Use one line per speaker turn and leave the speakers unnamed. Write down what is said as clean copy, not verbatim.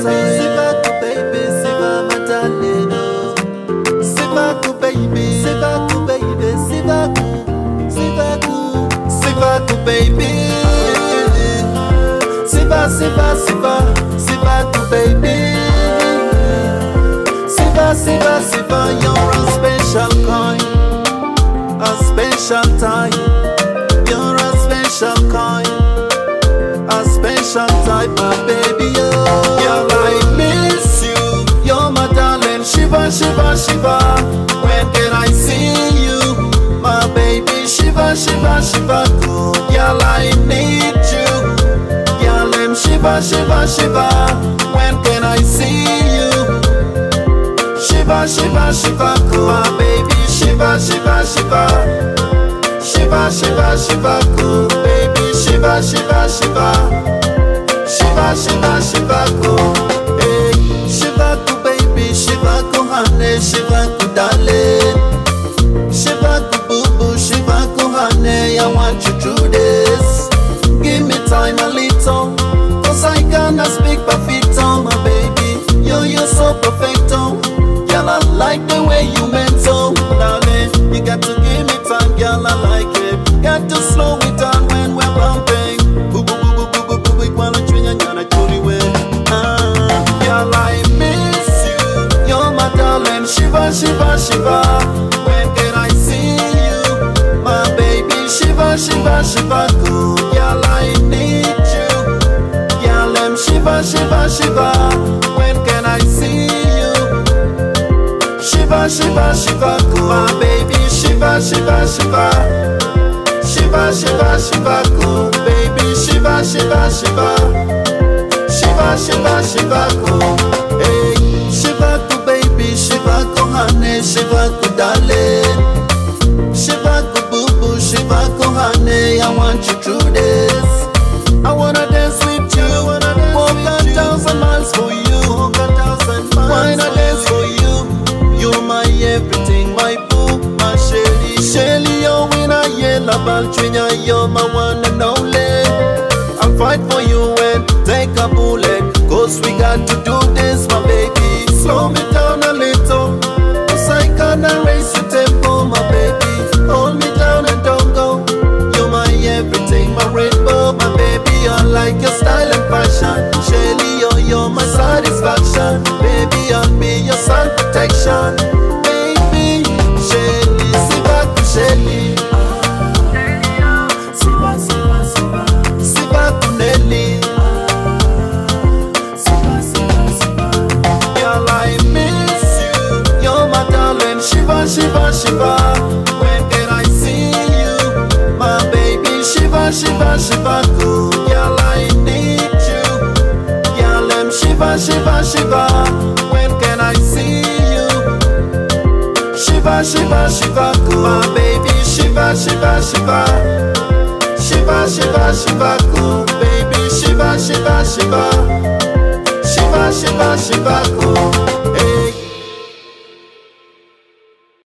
Sivaku baby, Siva Madaleno. Sivaku baby, Sivaku baby, Sivaku, Sivaku, Sivaku baby. Siva, Siva, Siva, Sivaku baby. Siva, Siva, Siva, you're a special coin, a special time. You're a special coin, a special type, my baby. Oh, girl, I miss you. You're my darling. Shiva, Shiva, Shiva. When can I see you, my baby? Shiva, Shiva, Shiva. Girl, I need you. Girl, I'm Shiva, Shiva, Shiva. When can I see you? Shiva, Shiva, Shiva. My baby, Shiva, Shiva, Shiva. Shiva, Shiva, Shiva, cool, baby. Shiva, Shiva, Shiva. Shiva, Shiva, Shiva, cool. Hey, Shiva, cool, baby. Shiva, cool, honey. Shiva, cool, darling. Shiva, cool, boo boo. Shiva, cool, honey. I want you through this. Give me time a little, cause I cannot speak perfecto, my baby. You're so perfecto. Girl, I like the way you mental, darling. You got to give me time, girl, I like it. Got to slow it down when we're bumping. Boo boo boo boo boo boo boo boo. While I'm trying to chori way. Girl, I miss you. You're my darling. Shiva, Shiva, Shiva. When can I see you, my baby? Shiva, Shiva, Shiva. Cool. Girl, I need you. Girl, I'm Shiva, Shiva, Shiva. When can I see you? Shiva, Shiva, Shiva, cool. My baby, Shiva, Shiva, Shiva. Shiva, Shiva, Shiva, cool. Baby, Shiva, Shiva, Shiva. Shiva, Shiva, Shiva, cool. Hey, Shiva, cool, baby. Shiva, cool, honey. Shiva, cool, darling. Shiva, cool, boo boo. Shiva, cool, honey. I want you through this. I wanna dance with you. Walk 1,000 miles for you. Why not dance for you? You're my everything, my boo, my Shelly. Shelly, you're in a yellow baltrinia. You're my one and only. I'll fight for you and take a bullet, cause we got to do this, my baby. Slow me down a little, cause I can't raise your tempo, my baby. Hold me down and don't go. You're my everything, my rainbow, my baby. I like your style and fashion. Shelly, you're my satisfaction. Baby, I'll be your sun protection. Baby, Shelly, Sivaku, Shelly. Siva, Siva, Siva. Sivaku, Nelly. Siva, Siva, Siva. Girl, I miss you. You're my darling. Shiva, Shiva, Shiva. When can I see you, my baby? Shiva, Shiva, Shiva, cool. Girl, I need you. Girl, I'm Shiva, Shiva, Shiva. When can I see you? Shiva, Shiva, Shiva, cool. My baby, Shiva, Shiva, Shiva. Shiva, Shiva, Shiva, cool. Baby, Shiva, Shiva, Shiva. Shiva, Shiva, Shiva, cool.